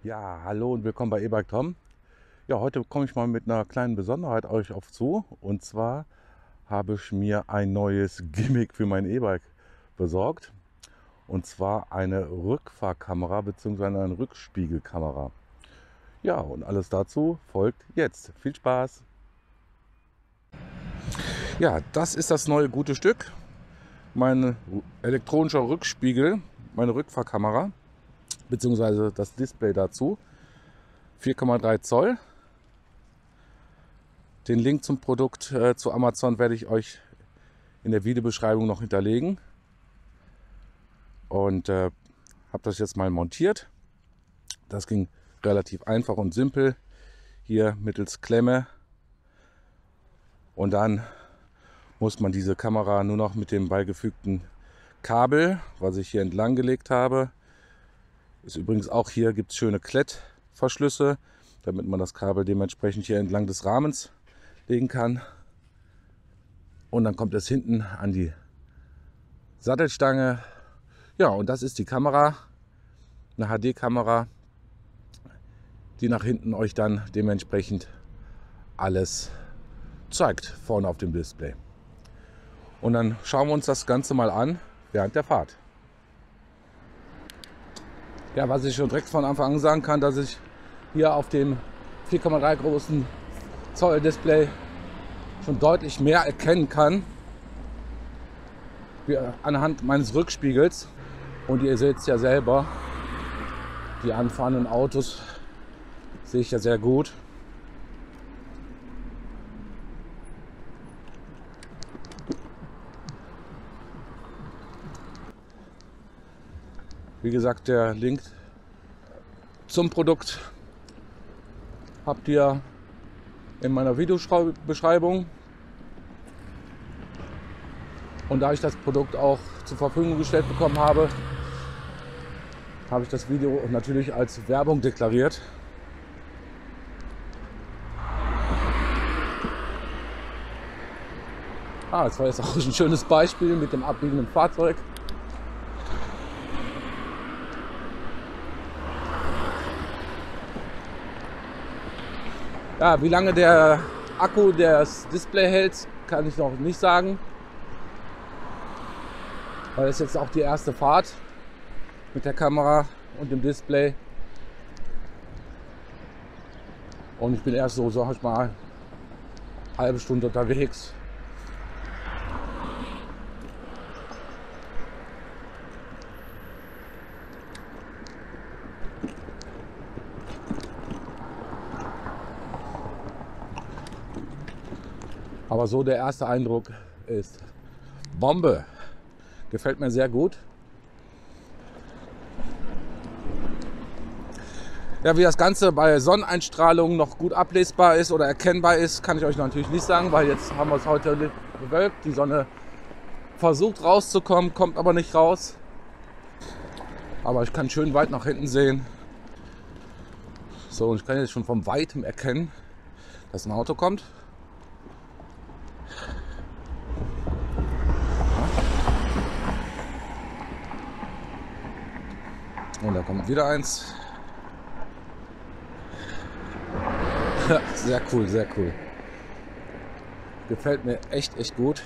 Ja, hallo und willkommen bei E-Bike Tom. Ja, heute komme ich mal mit einer kleinen Besonderheit euch auf zu. Und zwar habe ich mir ein neues Gimmick für mein E-Bike besorgt. Und zwar eine Rückfahrkamera bzw. eine Rückspiegelkamera. Ja, und alles dazu folgt jetzt. Viel Spaß! Ja, das ist das neue gute Stück. Mein elektronischer Rückspiegel, meine Rückfahrkamera bzw. das Display dazu. 4,3 Zoll. Den Link zum Produkt zu Amazon werde ich euch in der Videobeschreibung noch hinterlegen. Und habe das jetzt mal montiert. Das ging relativ einfach und simpel. Hier mittels Klemme. Und dann muss man diese Kamera nur noch mit dem beigefügten Kabel, was ich hier entlang gelegt habe. Ist übrigens auch hier, gibt es schöne Klettverschlüsse, damit man das Kabel dementsprechend hier entlang des Rahmens legen kann. Und dann kommt es hinten an die Sattelstange. Ja, und das ist die Kamera, eine HD-Kamera, die nach hinten euch dann dementsprechend alles zeigt, vorne auf dem Display. Und dann schauen wir uns das Ganze mal an während der Fahrt. Ja, was ich schon direkt von Anfang an sagen kann, dass ich hier auf dem 4,3 großen Zoll Display schon deutlich mehr erkennen kann, wie anhand meines Rückspiegels. Und ihr seht es ja selber, die anfahrenden Autos sehe ich ja sehr gut. Wie gesagt, der Link zum Produkt habt ihr in meiner Videobeschreibung. Und da ich das Produkt auch zur Verfügung gestellt bekommen habe, habe ich das Video natürlich als Werbung deklariert. Das war jetzt auch ein schönes Beispiel mit dem abbiegenden Fahrzeug. Ja, wie lange der Akku das Display hält, kann ich noch nicht sagen. Weil das ist jetzt auch die erste Fahrt mit der Kamera und dem Display. Und ich bin erst so, sag ich mal, eine halbe Stunde unterwegs. Aber so der erste Eindruck ist Bombe. Gefällt mir sehr gut. Ja, wie das Ganze bei Sonneneinstrahlung noch gut ablesbar ist oder erkennbar ist, kann ich euch natürlich nicht sagen, weil jetzt haben wir es heute bewölkt. Die Sonne versucht rauszukommen, kommt aber nicht raus. Aber ich kann schön weit nach hinten sehen. So, und ich kann jetzt schon von weitem erkennen, dass ein Auto kommt. Und da kommt wieder eins. Sehr cool, sehr cool. Gefällt mir echt gut.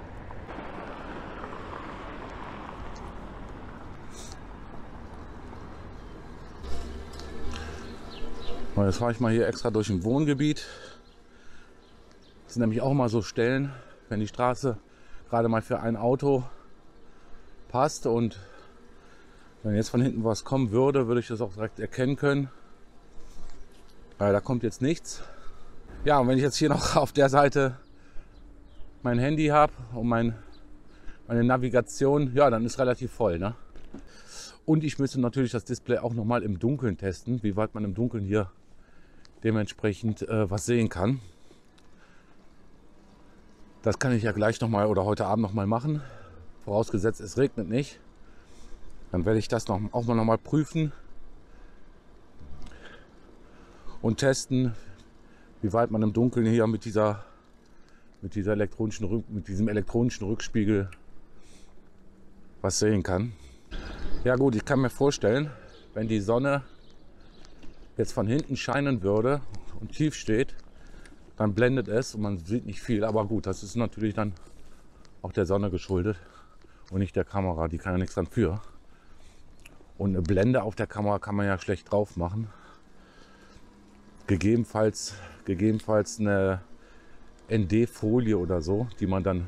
Und jetzt fahre ich mal hier extra durch ein Wohngebiet. Das sind nämlich auch mal so Stellen, wenn die Straße gerade mal für ein Auto passt und wenn jetzt von hinten was kommen würde, würde ich das auch direkt erkennen können. Da kommt jetzt nichts. Ja, und wenn ich jetzt hier noch auf der Seite mein Handy habe und meine Navigation, ja, dann ist relativ voll, ne? Und ich müsste natürlich das Display auch noch mal im Dunkeln testen, wie weit man im Dunkeln hier dementsprechend was sehen kann. Das kann ich ja gleich noch mal oder heute Abend noch mal machen. Vorausgesetzt, es regnet nicht. Dann werde ich das auch noch mal prüfen und testen, wie weit man im Dunkeln hier mit diesem elektronischen Rückspiegel was sehen kann. Ja gut, ich kann mir vorstellen, wenn die Sonne jetzt von hinten scheinen würde und tief steht, dann blendet es und man sieht nicht viel. Aber gut, das ist natürlich dann auch der Sonne geschuldet und nicht der Kamera. Die kann ja nichts dafür. Und eine Blende auf der Kamera kann man ja schlecht drauf machen. Gegebenenfalls eine ND-Folie oder so, die man dann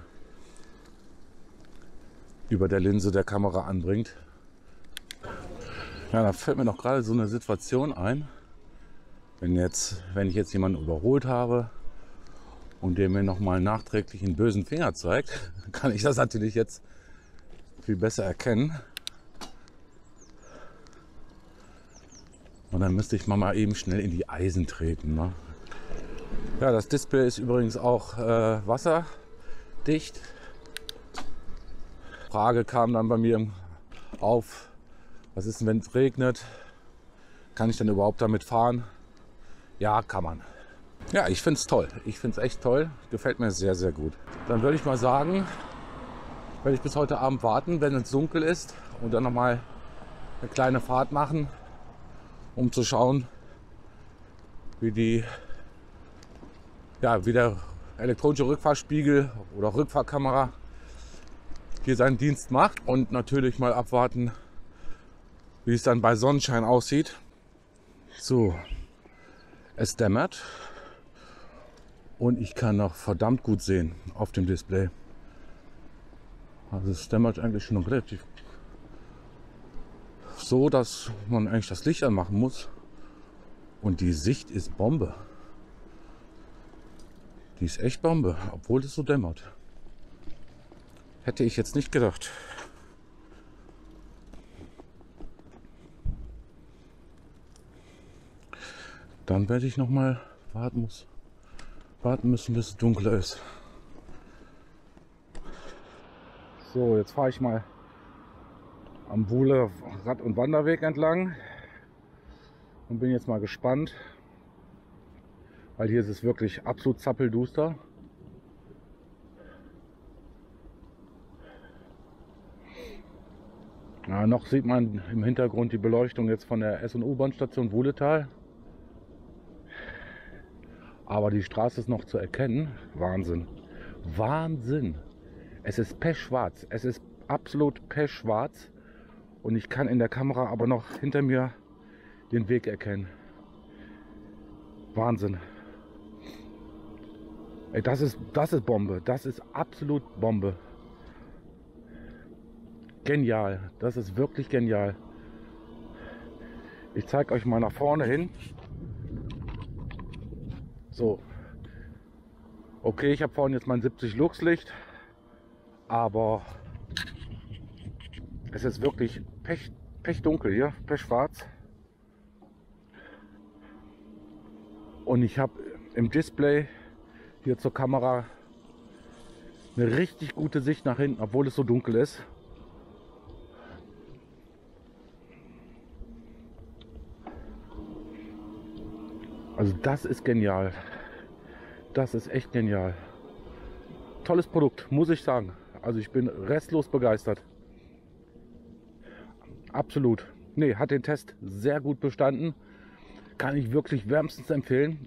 über der Linse der Kamera anbringt. Ja, da fällt mir noch gerade so eine Situation ein, wenn ich jetzt jemanden überholt habe und der mir nochmal nachträglich einen bösen Finger zeigt, kann ich das natürlich jetzt viel besser erkennen. Und dann müsste ich mal eben schnell in die Eisen treten. Ne? Ja, das Display ist übrigens auch wasserdicht. Frage kam dann bei mir auf, was ist denn, wenn es regnet? Kann ich dann überhaupt damit fahren? Ja, kann man. Ja, ich finde es toll. Ich finde es echt toll. Gefällt mir sehr, sehr gut. Dann würde ich mal sagen, werde ich bis heute Abend warten, wenn es dunkel ist und dann nochmal eine kleine Fahrt machen, um zu schauen, wie der elektronische Rückfahrspiegel oder Rückfahrkamera hier seinen Dienst macht und natürlich mal abwarten, wie es dann bei Sonnenschein aussieht. So, es dämmert und ich kann noch verdammt gut sehen auf dem Display. Also es dämmert eigentlich schon relativ so, dass man eigentlich das Licht anmachen muss. Und die Sicht ist Bombe. Die ist echt Bombe, obwohl es so dämmert. Hätte ich jetzt nicht gedacht. Dann werde ich noch mal warten müssen, bis es dunkler ist. So, jetzt fahre ich mal am Wuhle Rad- und Wanderweg entlang und bin jetzt mal gespannt, weil hier ist es wirklich absolut zappelduster. Ja, noch sieht man im Hintergrund die Beleuchtung jetzt von der S&U-Bahnstation Wuhletal. Aber die Straße ist noch zu erkennen. Wahnsinn. Wahnsinn. Es ist pechschwarz. Es ist absolut pechschwarz. Und ich kann in der Kamera aber noch hinter mir den Weg erkennen. Wahnsinn. Ey, das ist Bombe. Das ist absolut Bombe. Genial. Das ist wirklich genial. Ich zeige euch mal nach vorne hin. So. Okay, ich habe vorhin jetzt mein 70 Lux Licht. Aber es ist wirklich pechdunkel hier. Pechschwarz. Und ich habe im Display hier zur Kamera eine richtig gute Sicht nach hinten, obwohl es so dunkel ist. Also das ist genial. Das ist echt genial. Tolles Produkt, muss ich sagen. Also ich bin restlos begeistert. Absolut. Nee, hat den Test sehr gut bestanden. Kann ich wirklich wärmstens empfehlen.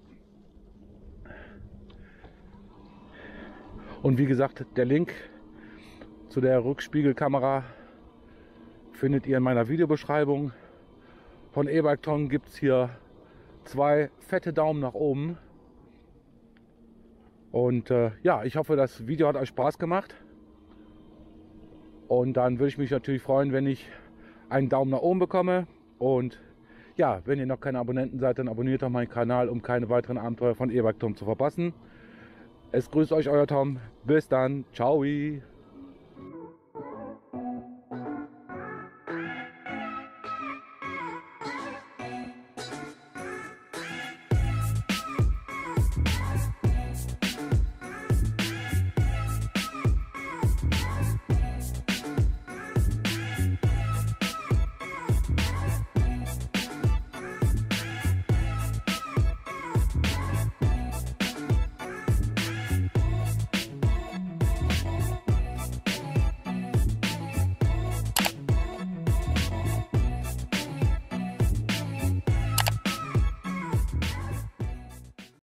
Und wie gesagt, der Link zu der Rückspiegelkamera findet ihr in meiner Videobeschreibung. Von E-Bike-Ton gibt es hier 2 fette Daumen nach oben. Und ja, ich hoffe, das Video hat euch Spaß gemacht. Und dann würde ich mich natürlich freuen, wenn ich einen Daumen nach oben bekomme. Und ja, wenn ihr noch keine Abonnenten seid, dann abonniert doch meinen Kanal, um keine weiteren Abenteuer von E-Bike Tom zu verpassen. Es grüßt euch euer Tom. Bis dann. Ciao.